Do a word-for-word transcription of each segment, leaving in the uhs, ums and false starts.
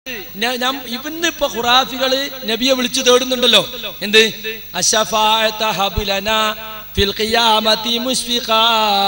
ഞാൻ ഇവന്നിപ്പോ ഖുറാഫികള് നബിയെ വിളിച്ചു തേടുന്നുണ്ടല്ലോ. എന്ത് അശഫാഅത ഹബലനാ ഫിൽ ഖിയാമത്തി മുസ്ഫിഖാ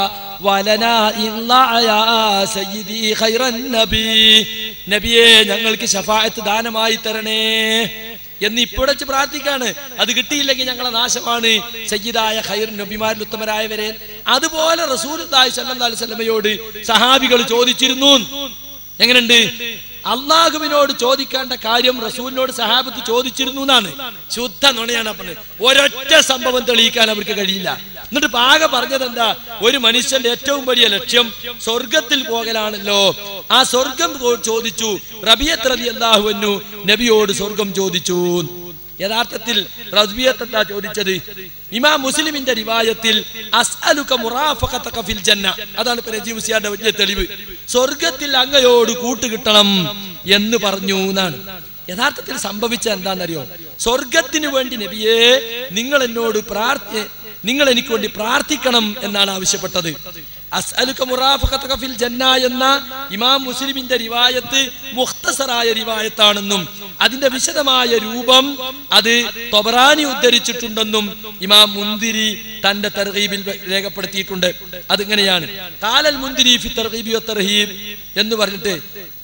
വലനാ ഇല്ലാ യാ സയ്യിദി ഖൈറൻ നബി. നബിയെ ഞങ്ങൾക്ക് ശഫാഅത്ത് ദാനമായി തരണേ എന്ന് ഇപ്പോൾ വെച്ച് പ്രാർത്ഥിക്കാണ്. അത് കിട്ടിയില്ലെങ്കിൽ ഞങ്ങളെ നാശമാണ്. സയ്യിദായ ഖൈർ നബിമാരിൽ ഉത്തമരായവരെ. അതുപോലെ റസൂലുള്ളാഹി സ്വല്ലല്ലാഹു അലൈഹി വസല്ലമയോട് സഹാബികൾ ചോദിച്ചിരുന്നു. എങ്ങനെയുണ്ട്? അള്ളാഹുവിനോട് ചോദിക്കേണ്ട കാര്യം റസൂലിനോട് സഹാബത്ത് ചോദിച്ചിരുന്നു എന്നാണ്. ശുദ്ധ നുണയാണ്. പറഞ്ഞത് ഒരൊറ്റ സംഭവം തെളിയിക്കാൻ അവർക്ക് കഴിയില്ല. എന്നിട്ട് പാകെ പറഞ്ഞത് എന്താ? ഒരു മനുഷ്യന്റെ ഏറ്റവും വലിയ ലക്ഷ്യം സ്വർഗത്തിൽ പോകലാണല്ലോ. ആ സ്വർഗം ചോദിച്ചു. റബിയത്ത് റളിയല്ലാഹു അൻഹു നബിയോട് സ്വർഗം ചോദിച്ചു. യഥാർത്ഥത്തിൽ റബിയത്ത് എന്താ ചോദിച്ചത്? ഇമാം മുസ്ലിമിന്റെ റിവായത്തിൽ അസ്അലുക മുറാഫഖതക ഫിൽ ജന്ന, അതാണ് ഇപ്പോ നജീബ് ഉസ്താദിന്റെ വലിയ തെളിവ്. സ്വർഗത്തിൽ അങ്ങയോട് കൂട്ടുകിട്ടണം എന്ന് പറഞ്ഞു എന്നാണ്. യഥാർത്ഥത്തിൽ സംഭവിച്ച എന്താണെന്നറിയോ? സ്വർഗത്തിന് വേണ്ടി നബിയെ നിങ്ങൾ എന്നോട് പ്രാർത്ഥി നിങ്ങൾ എനിക്ക് വേണ്ടി പ്രാർത്ഥിക്കണം എന്നാണ് ആവശ്യപ്പെട്ടത്. അസ്അലുക മുറാഫഖതക ഫിൽ ജന്ന എന്ന ഇമാം മുസ്ലിമിന്റെ റിവായത്ത് മുഖ്തസറായ റിവായത്താണെന്നും അതിന്റെ വിശദമായ രൂപം അത് തൊബറാനി ഉദ്ധരിച്ചിട്ടുണ്ടെന്നും ഇമാം മുന്തിരി തന്റെ തർഗീബിൽ രേഖപ്പെടുത്തിയിട്ടുണ്ട്. അതിങ്ങനെയാണ്: ഖാലൽ മുന്തിരി ഫി തർഗീബി വത്തർഹീബ് എന്ന് പറഞ്ഞിട്ട്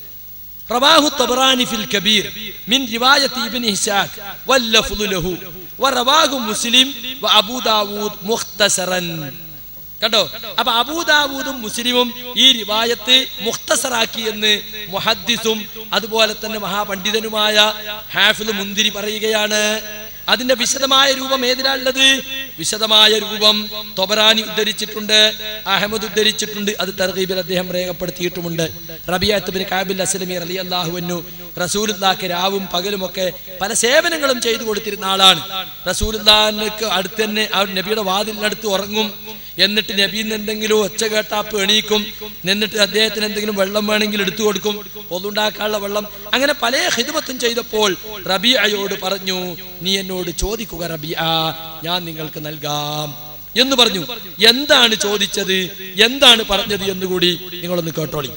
റവാഹു ത്വബറാനി ഫിൽ കബീർ മിൻ റിവായത്തി ഇബ്നു ഹിശാഖ് വല്ലഫ്ളു ലഹു വറവാഹു മുസ്ലിം വഅബൂ ദാവൂദ് മുഖ്തസറൻ. കണ്ടോ? അപ്പൊ അബൂദാവൂദും മുസ്ലിമും ഈ റിവായത്ത് മുഖ്തസറാക്കി എന്ന് മുഹദ്ദിസും അതുപോലെ തന്നെ മഹാപണ്ഡിതനുമായ ഹാഫിദ് മുന്തിരി പറയുകയാണ്. അതിന്റെ വിശദമായ രൂപം ഏതിലാണുള്ളത്? വിശദമായ രൂപം തൊബറാനി ഉദ്ധരിച്ചിട്ടുണ്ട്, അഹ്മദ് ഉദ്ധരിച്ചിട്ടുണ്ട്, അത് തർഗീബിൽ അദ്ദേഹം രേഖപ്പെടുത്തിയിട്ടുമുണ്ട്. റബീഅത്ത് ബിൻ കഅബ് അസ്ലമി റളിയല്ലാഹു അൻഹു റസൂലുള്ളാഹിക്ക് രാവും പകലും ഒക്കെ പല സേവനങ്ങളും ചെയ്തു കൊടുത്തിരുന്ന ആളാണ്. റസൂലുള്ളാഹിക്ക് അടുത്ത് തന്നെ നബിയുടെ വാതിലിനടുത്ത് ഉറങ്ങും. എന്നിട്ട് നബിന്ന് എന്തെങ്കിലും ഒച്ച കേട്ടാപ്പ് എണീക്കും. എന്നിട്ട് അദ്ദേഹത്തിന് എന്തെങ്കിലും വെള്ളം വേണമെങ്കിൽ എടുത്തു കൊടുക്കും, ഒന്നുണ്ടാക്കാനുള്ള വെള്ളം. അങ്ങനെ പല ഖിദ്മത്തും ചെയ്തപ്പോൾ റബീഅയോട് പറഞ്ഞു, നീ എന്നോട് ചോദിക്കുക റബീഅ, ഞാൻ നിങ്ങൾക്ക് നൽകാം എന്ന് പറഞ്ഞു. എന്താണ് ചോദിച്ചത്, എന്താണ് പറഞ്ഞത് എന്നുകൂടി നിങ്ങളൊന്ന് കേട്ടോളി.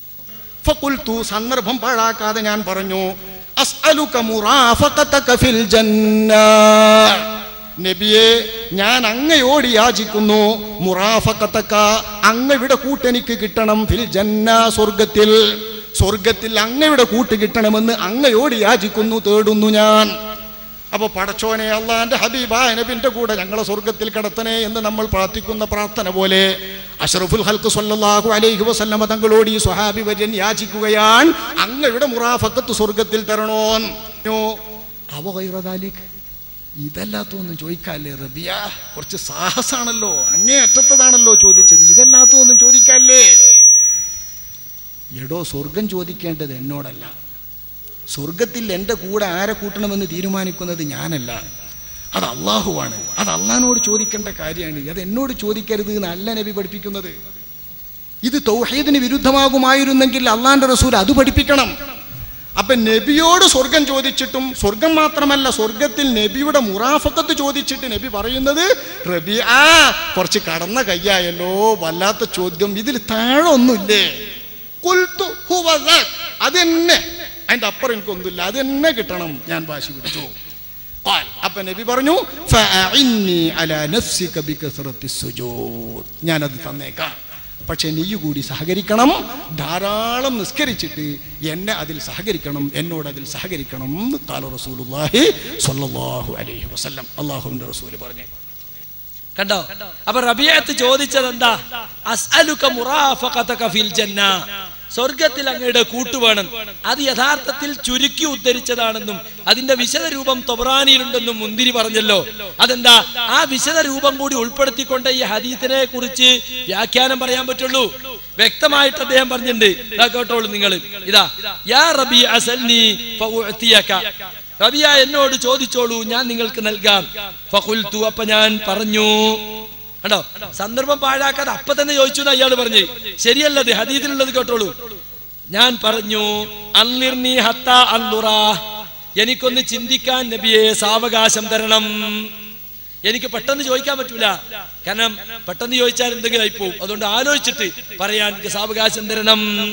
ഫഖുൽതു, സന്ദർഭം പാഴാക്കാതെ ഞാൻ പറഞ്ഞു, അസ്അലുക മുറാഫഖതക ഫിൽ ജന്ന. നബിയെ, ഞാൻ അങ്ങയോട് യാചിക്കുന്നു, മുറാഫഖതക, അങ്ങയുടെ കൂട്ടെനിക്ക് കിട്ടണം, ഫിൽ ജന്ന, സ്വർഗത്തിൽ. സ്വർഗത്തിൽ അങ്ങയുടെ കൂട്ട് കിട്ടണമെന്ന് അങ്ങയോട് യാചിക്കുന്നു, തേടുന്നു ഞാൻ. അപ്പൊ പടച്ചോനെ, അള്ളാന്റെ ഹബീബായ നബിന്റെ കൂടെ ഞങ്ങളെ സ്വർഗത്തിൽ കടത്തണേ എന്ന് നമ്മൾ പ്രാർത്ഥിക്കുന്ന പ്രാർത്ഥന പോലെ അഷ്റഫുൽ ഖൽഖ് സ്വല്ലല്ലാഹു അലൈഹി വസല്ലമ തങ്ങളോട് ഈ സ്വഹാബി വര്യൻ യാചിക്കുകയാണ്, അങ്ങയുടെ മുറാഫഖത്ത് സ്വർഗത്തിൽ തരണോ. അവ ഗൈറ ദാലിക്, ഇതല്ലാത്തൊന്നും ചോദിക്കാല്ലേ റബിയ? കുറച്ച് സാഹസാണല്ലോ, അങ്ങേ അറ്റത്തതാണല്ലോ ചോദിച്ചത്, ഇതല്ലാത്തൊന്നും ചോദിക്കാല്ലേ? എടോ, സ്വർഗം ചോദിക്കേണ്ടത് എന്നോടല്ല. സ്വർഗത്തിൽ എൻ്റെ കൂടെ ആരെ കൂട്ടണമെന്ന് തീരുമാനിക്കുന്നത് ഞാനല്ല, അത് അള്ളാഹുവാണ്. അത് അള്ളാഹിനോട് ചോദിക്കേണ്ട കാര്യമാണ്, അത് എന്നോട് ചോദിക്കരുത് എന്നല്ല നബി പഠിപ്പിക്കുന്നത്. ഇത് തൗഹീദിന് വിരുദ്ധമാകുമായിരുന്നെങ്കിൽ അള്ളാഹിന്റെ റസൂൽ അത് പഠിപ്പിക്കണം. അപ്പൊ നബിയോട് സ്വർഗം ചോദിച്ചിട്ടും, സ്വർഗം മാത്രമല്ല സ്വർഗത്തിൽ നബിയുടെ മുറാഫഖത്ത് ചോദിച്ചിട്ട് നബി പറയുന്നത്, റബീഅ, കുറച്ച് കടന്ന കയ്യായല്ലോ, വല്ലാത്ത ചോദ്യം, ഇതിൽ താഴെ ഒന്നുമില്ലേ? ഖുൽതു ഹുവ ദാക്, അതെന്നെ, അതിന്റെ അപ്പുറം എനിക്കൊന്നുമില്ല, അതെന്നെ കിട്ടണം, ഞാൻ വാശി പിടിച്ചു. അപ്പൊ നബി പറഞ്ഞു, ഫഅഇന്നി അലാ നഫ്സിക ബികസ്റത്തി സുജൂദ്, ഞാനത് തന്നേക്കാം, പക്ഷെ നീ കൂടി സഹകരിക്കണം, ധാരാളം നിസ്കരിച്ചിട്ട് എന്നെ അതിൽ സഹകരിക്കണം, എന്നോട് അതിൽ സഹകരിക്കണം. ഖാല റസൂലുള്ളാഹി സ്വല്ലല്ലാഹു അലൈഹി വസല്ലം, അല്ലാഹുവിന്റെ റസൂൽ പറഞ്ഞു. കണ്ടോ? അപ്പൊ റബീഅത്ത് ചോദിച്ചത് എന്താ? അസ്അലുക മുറാഫഖതക ഫിൽ ജന്ന, സ്വർഗത്തിൽ അങ്ങയുടെ കൂട്ടുവേണം. അത് യഥാർത്ഥത്തിൽ ചുരുക്കി ഉദ്ധരിച്ചതാണെന്നും അതിന്റെ വിശദ രൂപം തൊബറാനിയിലുണ്ടെന്നും മുന്തിരി പറഞ്ഞല്ലോ. അതെന്താ? ആ വിശദ രൂപം കൂടി ഉൾപ്പെടുത്തിക്കൊണ്ട് ഈ ഹദീസിനെ കുറിച്ച് വ്യാഖ്യാനം പറയാൻ പറ്റുള്ളൂ. വ്യക്തമായിട്ട് അദ്ദേഹം പറഞ്ഞിട്ടുണ്ട്, കേട്ടോളൂ നിങ്ങൾ. ഇതാ, യാ റബീഅ സൽനി ഫഉഅതിയക, റബീഅ എന്നോട് ചോദിച്ചോളൂ, ഞാൻ നിങ്ങൾക്ക് നൽകാം. ഫഖുൽതു, അപ്പൊ ഞാൻ പറഞ്ഞു. കണ്ടോ? സന്ദർഭം പാഴാക്കാതെ അപ്പൊ തന്നെ ചോദിച്ചു എന്ന് അയാൾ പറഞ്ഞു. ശരിയല്ലത്, ഹദീസിലുള്ളത് കേട്ടോളൂ. ഞാൻ പറഞ്ഞു, അൻലിർനി ഹത്താ അൻദുറ, എനിക്കൊന്ന് ചിന്തിക്കാൻ നബിയെ സാവകാശം തരണം. എനിക്ക് പെട്ടെന്ന് ചോദിക്കാൻ പറ്റൂല, കാരണം പെട്ടെന്ന് ചോദിച്ചാൽ എന്തെങ്കിലും ആയിപ്പോവും. അതുകൊണ്ട് ആലോചിച്ചിട്ട് പറയാൻ എനിക്ക് സാവകാശം തരണം.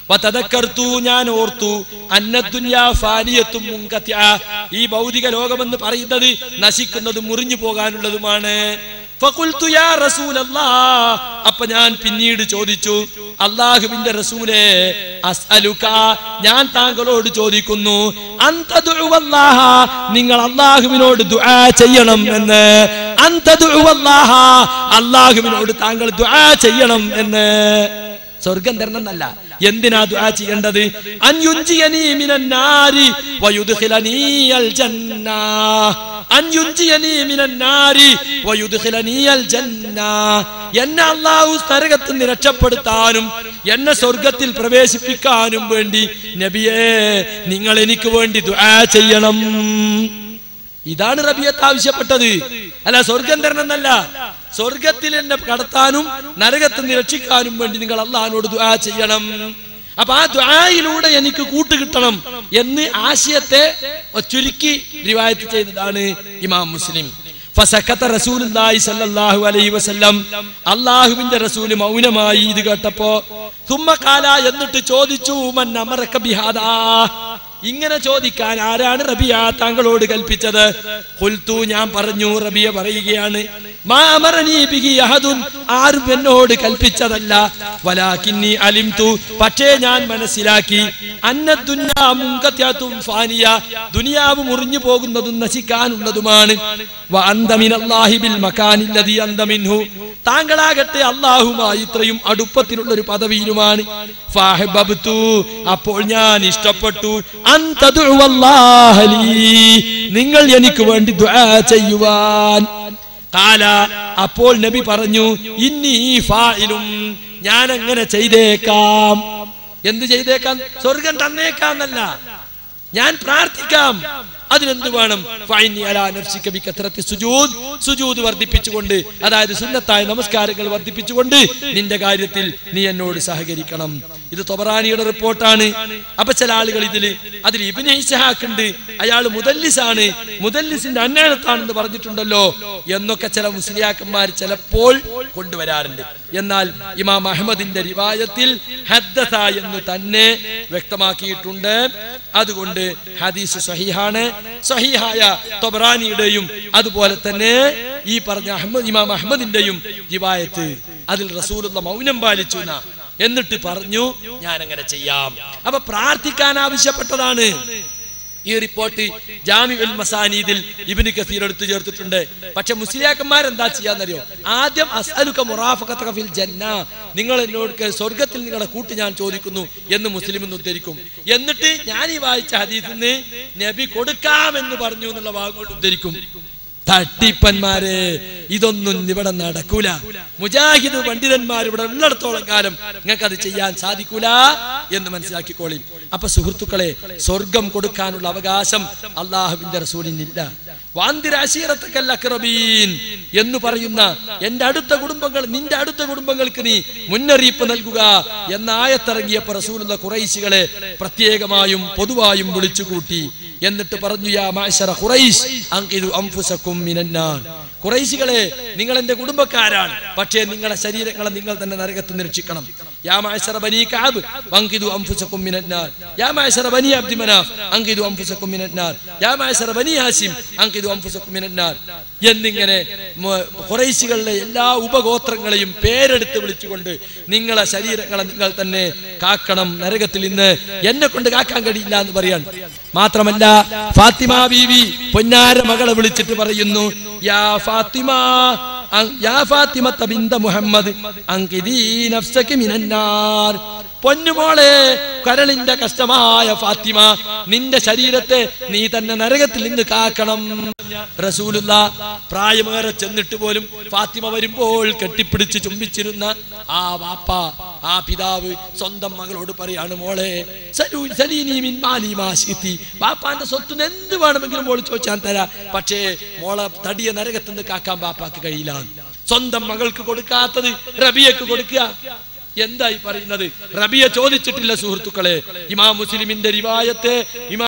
വതദക്കർതു ഞാൻ ഓർത്തു അന്നദ്ദുനിയാ ഫാനിയത്തും മുൻഖതിഅ ഈ ഭൗതിക ലോകമെന്ന് പറയുന്നത് നശിക്കുന്നതും മുറിഞ്ഞു പോകാനുള്ളതുമാണ്. ഫഖുൽതു യാ റസൂലല്ലാഹ് അപ്പോൾ ഞാൻ പിന്നീട് ചോദിച്ചു അല്ലാഹുവിന്റെ റസൂലേ അസ്അലുക ഞാൻ താങ്കളോട് ചോദിക്കുന്നു അൻതദുഅല്ലാഹ നിങ്ങൾ അല്ലാഹുവിനോട് ദുആ ചെയ്യണം എന്ന് അൻതദുഅല്ലാഹ അല്ലാഹുവിനോട് താങ്കൾ ദുആ ചെയ്യണം എന്ന് സ്വർഗ്ഗം തരണമെന്നല്ല എന്തിനാ ദുആ ചെയ്യേണ്ടത് അൻയുൻജിയനി മിനന്നാരി വയുദ്ഖിലനി അൽ ജന്ന അൻയുൻജിയനി മിനന്നാരി വയുദ്ഖിലനി അൽ ജന്ന എന്നെ അല്ലാഹു നരകത്തിൽ നിന്ന് രക്ഷപ്പെടുത്താനും എന്നെ സ്വർഗ്ഗത്തിൽ പ്രവേശിപ്പിക്കാനും വേണ്ടി നബിയേ നിങ്ങൾ എനിക്ക് വേണ്ടി ദുആ ചെയ്യണം. ഇതാണ് റബിയത്ത് ആവശ്യപ്പെട്ടത്, അല്ല സ്വർഗം തരണമെന്നല്ല. സ്വർഗത്തിൽ എന്നെ കടത്താനും നരകത്തിൽ നിന്ന് രക്ഷിക്കാനും വേണ്ടി നിങ്ങൾ അല്ലാഹുവിനോട് ദുആ ചെയ്യണം. അപ്പൊ ആ ദുആയിലൂടെ എനിക്ക് കൂട്ടുകിട്ടണം എന്ന് ആശയത്തെ ചുരുക്കി റിവായത്ത് ചെയ്തതാണ് ഇമാം മുസ്ലിം. ഫസക്കത റസൂലുള്ളാഹി സ്വല്ലല്ലാഹു അലൈഹി വസല്ലം അല്ലാഹുവിന്റെ റസൂൽ മൗനമായി ഇത് കേട്ടപ്പോ സുമ്മ ഖാല എന്നിട്ട് ചോദിച്ചു മൻ അമറക ബിഹാദാ ഇങ്ങനെ ചോദിക്കാൻ ആരാണ് റബിയ താങ്കളോട് കൽപ്പിച്ചത്? ഖുൽതു ഞാൻ പറഞ്ഞു റബിയ പറയുകയാണ് മാ അമറനി ബിഹി അഹദുൻ ആരും എന്നോട് കൽപ്പിച്ചതല്ല വലാകിന്നി അലിംതു പക്ഷേ ഞാൻ മനസ്സിലാക്കി അന്നദ്ദുനിയാ മുൻഖതിഅതും ഫാനിയ ദുനിയാവ് മുറിഞ്ഞു പോകുന്നതും നശിക്കാനുള്ളതുമാണ് വ അന്ത മിനല്ലാഹി ബിൽ മകാനില്ലദി അന്ത മിൻഹു താങ്കളാകട്ടെ അല്ലാഹുമായി ഇത്രയും അടുപ്പത്തിലുള്ള ഒരു പദവിയിലുമാണ്. ഫഅഹബബ്തു അപ്പോൾ ഞാൻ ഇഷ്ടപ്പെട്ടു അൻതദുഅല്ലാഹ ലീ നിങ്ങൾ എനിക്ക് വേണ്ടി ദുആ ചെയ്യുവാൻ. ഖാല അപ്പോൾ നബി പറഞ്ഞു ഇന്നി ഫായിലും ഞാൻ അങ്ങനെ ചെയ്തേക്കാം. എന്ത് ചെയ്തേക്കാം? സ്വർഗം തന്നേക്കാന്നല്ല, ഞാൻ പ്രാർത്ഥിക്കാം. അതിനെന്ത് വേണം? സുജൂദ് വർദ്ധിപ്പിച്ചുകൊണ്ട്, അതായത് സുന്നത്തായ നമസ്കാരങ്ങൾ വർദ്ധിപ്പിച്ചുകൊണ്ട് നിന്റെ കാര്യത്തിൽ നീ എന്നോട് സഹകരിക്കണം. ഇത് തൊബറാനിയുടെ റിപ്പോർട്ടാണ്. അപ്പൊ ചില ആളുകൾ ഇതില് അതിൽ ഇബ്നു ഇസ്ഹാഖ് ഉണ്ട്, അയാൾ മുദല്ലിസാണ്, മുദല്ലിസിന്റെ അന്യായത്താണെന്ന് പറഞ്ഞിട്ടുണ്ടല്ലോ എന്നൊക്കെ ചില മുസ്ലിയാക്കന്മാർ ചിലപ്പോൾ കൊണ്ടുവരാറുണ്ട്. എന്നാൽ ഇമാം അഹ്മദിന്റെ റിവായത്തിൽ ഹദ്ദസ എന്ന് തന്നെ വ്യക്തമാക്കിയിട്ടുണ്ട്. അതുകൊണ്ട് ഹദീസ് സ്വഹീഹാണ്. സ്വഹീഹായ തൊബറാനിയുടെയും അതുപോലെ തന്നെ ഈ പറഞ്ഞ അഹ്മദ് ഇമാം അഹ്മദിന്റെയും റിവായത്ത് അതിൽ റസൂലുള്ള മൗനം പാലിച്ചു എന്നിട്ട് പറഞ്ഞു ഞാൻ അങ്ങനെ ചെയ്യാം. അപ്പൊ പ്രാർത്ഥിക്കാൻ ആവശ്യപ്പെട്ടതാണ്. ഈ റിപ്പോർട്ട് ജാമിഉൽ മസാനീദിൽ ഇബ്നു കസീർ എടുത്തു ചേർത്തിട്ടുണ്ട്. പക്ഷെ മുസ്ലിയാക്കന്മാർ എന്താ ചെയ്യാന്നറിയോ? ആദ്യം അസ്അലുക മുറാഫഖതക ഫിൽ ജന്ന നിങ്ങൾ എന്നോട് സ്വർഗ്ഗത്തിൽ നിങ്ങളുടെ കൂട്ട് ഞാൻ ചോദിക്കുന്നു എന്ന് മുസ്ലിം ഉദ്ധരിക്കും. എന്നിട്ട് ഞാൻ ഈ വായിച്ച ഹദീസിൽ നിന്ന് നബി കൊടുക്കാമെന്ന് പറഞ്ഞു എന്നുള്ള വാക്കുകൾ ഉദ്ധരിക്കും. തട്ടിപ്പന്മാരെ, ഇതൊന്നും ഇവിടെ നടക്കൂല. മുജാഹിദ് പണ്ഡിതന്മാർ ഇവിടെ ഉള്ളിടത്തോളം കാലം നിങ്ങൾക്ക് അത് ചെയ്യാൻ സാധിക്കൂല എന്ന് മനസ്സിലാക്കിക്കോളി. അപ്പൊ സുഹൃത്തുക്കളെ, സ്വർഗം കൊടുക്കാനുള്ള അവകാശം അള്ളാഹുവിന്റെ റസൂലിനില്ല. എന്ന് പറയുന്ന എന്റെ അടുത്ത കുടുംബങ്ങൾ, നിന്റെ അടുത്ത കുടുംബങ്ങൾക്ക് നീ മുന്നറിയിപ്പ് നൽകുക എന്ന ആയത്തിറങ്ങിയപ്പോ റസൂലുള്ള ഖുറൈശികളെ പ്രത്യേകമായും പൊതുവായും വിളിച്ചുകൂട്ടി. എന്നിട്ട് പറഞ്ഞു യാ മഅ്ശറ ഖുറൈശ് അൻഖിദു അൻഫുസകും മിനന്നാർ. ഖുറൈശികളെ, നിങ്ങൾ എന്റെ കുടുംബക്കാരാണ്, പക്ഷേ നിങ്ങളുടെ ശരീരങ്ങളെ നിങ്ങൾ തന്നെ നരകത്തിൽ നിന്ന് രക്ഷിക്കണം. യാ മഅ്ശറ ബനി കഅബ് അൻഖിദു അൻഫുസകും മിനന്നാർ. യാ മഅ്ശറ ബനി അബ്ദി മനാഫ് അൻഖിദു അൻഫുസകും മിനന്നാർ. യാ മഅ്ശറ ബനി ഹാശിം അൻഖിദു അൻഫുസകും മിനന്നാർ. എന്നിങ്ങനെ ഖുറൈശികളുടെ എല്ലാ ഉപഗോത്രങ്ങളെയും പേരെടുത്ത് വിളിച്ചുകൊണ്ട് നിങ്ങളെ ശരീരങ്ങളെ നിങ്ങൾ തന്നെ കാക്കണം, നരകത്തിൽ നിന്ന് എന്നെ കൊണ്ട് കാക്കാൻ കഴിയില്ല എന്ന് പറയാൻ. മാത്രമല്ല ഫാത്തിമ ബീവി പൊന്നാര മകളെ വിളിച്ചിട്ട് പറയുന്നു യാ ഫാത്തിമ യാ ഫാത്തിമത ബിന്ത മുഹമ്മദ് അൻഖിദീ നഫ്സക മിനന്നാർ. പൊന്നുമോളെ, കരളിന്റെ കഷ്ടമായ ഫാത്തിമ, നിന്റെ ശരീരത്തെ നീ തന്നെ നരകത്തിൽ നിന്ന് കാക്കണം. റസൂലുള്ള പ്രായമേറെ ചെന്നിട്ട് പോലും ഫാത്തിമ വരുമ്പോൾ കെട്ടിപ്പിടിച്ച് ചുംബിച്ചിരുന്ന ആ വാപ്പ, ആ പിതാവ് സ്വന്തം മകളോട് പറയാണ് മോളെ സലീനി മിൻ മാലി മാ ശിതി, വാപ്പാന്റെ സ്വത്ത് എന്ത് വേണമെങ്കിലും മോള് ചോദിച്ചാൻ തരാ, പക്ഷേ മോളെ തടിയ നരകത്തിൽ നിന്ന് കാക്കാൻ വാപ്പാക്ക് കഴിയില്ല. സ്വന്തം മകൾക്ക് കൊടുക്കാത്തത് റബിയക്ക് കൊടുക്കുക. എന്തായി പറയുന്നത്? റബിയ ചോദിച്ചിട്ടില്ല സുഹൃത്തുക്കളെ. ഇമാം മുസ്ലിമിന്റെ റിവായത്തെ ഇമാം